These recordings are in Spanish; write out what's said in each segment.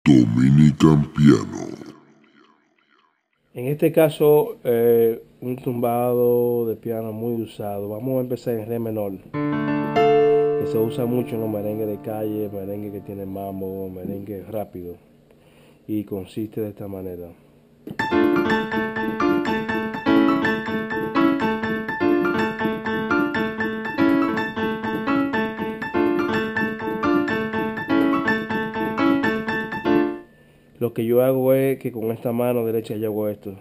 Dominican Piano. En este caso, un tumbado de piano muy usado. Vamos a empezar en re menor, que se usa mucho en los merengues de calle, merengue que tiene mambo, merengue rápido. Y consiste de esta manera. Lo que yo hago es que con esta mano derecha yo hago esto.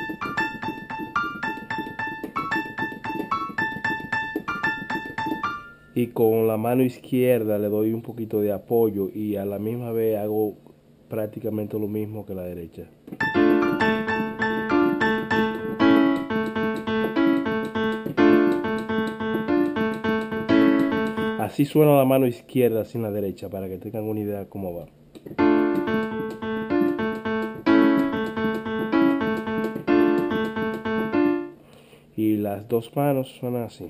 Y con la mano izquierda le doy un poquito de apoyo y a la misma vez hago prácticamente lo mismo que la derecha. Así suena la mano izquierda sin la derecha para que tengan una idea de cómo va. Y las dos manos suenan así.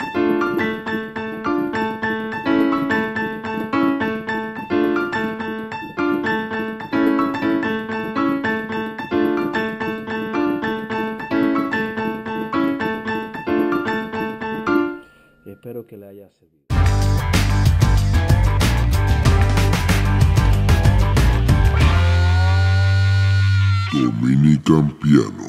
Espero que le haya servido. Dominican Piano.